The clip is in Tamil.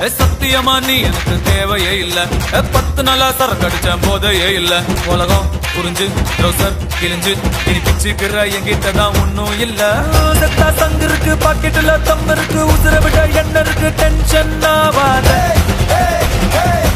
சத்தியமா நீ எனக்கு தேவையே இல்ல 10 நாளா சரக்கடிச்ச போதையே இல்ல உலகம் புரிஞ்சு ட்ரௌசர் கிழிஞ்சு இனி பிச்சுக்கிற என்கிட்டதான் ஒன்னும் இல்ல செத்தா சங்கு இருக்கு பாக்கெட்டுல தம் இருக்கு உசுர விட என்ன இருக்கு டென்ஷன் ஆவாத